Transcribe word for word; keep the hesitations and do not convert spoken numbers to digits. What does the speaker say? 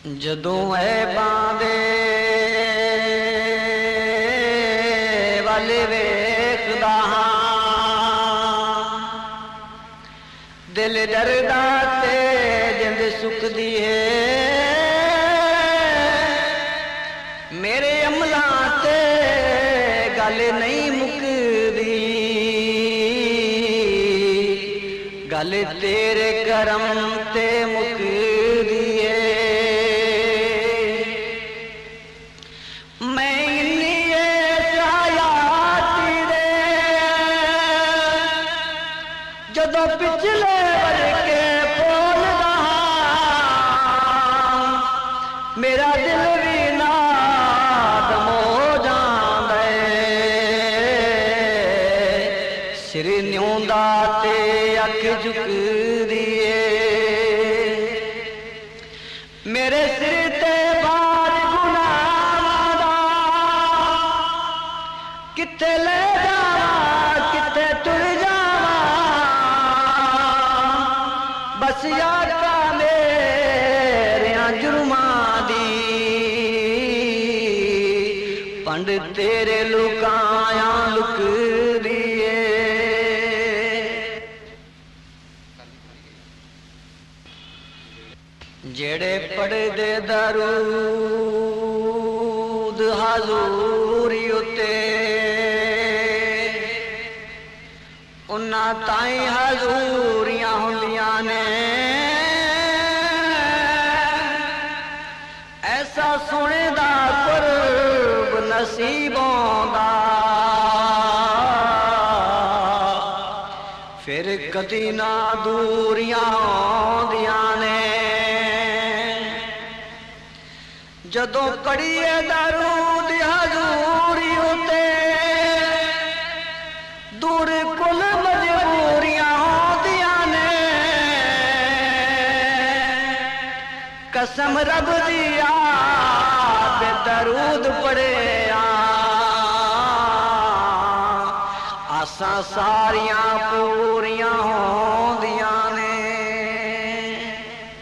जदों है बांदे वाले वेखदा दिल डरदा ते जिंद सुखदी है मेरे अमला ते गल नहीं मुकदी गल तेरे करम ते मुकदी है मैं इन्नी चाहती दे जदों पिछले वर्के बोलदा मेरा दिल भी नादम हो जांदा सिर न्योंदा ते अख झुकदी मेरे सिर ते बाज गुनाहां दा किथे ले जावां किथे तुर जावां बस यादा मेरियां जुर्मां दी पंड तेरे लुकाया लुकदी जेड़े पढ़दे दरूद हजूरी उते उन्ना ताई हजूरियां हुंदियां ने ऐसा सुने दा कुर्ब नसीब होंदा फिर कदी ना दूरियां होंदियां ने जदों कड़िए दरूद हजूरी उते दूर कुल मजबूरियां होंदियां ने कसम रब दी आप दरूद पढ़िया आसां सारियां पूरियां हो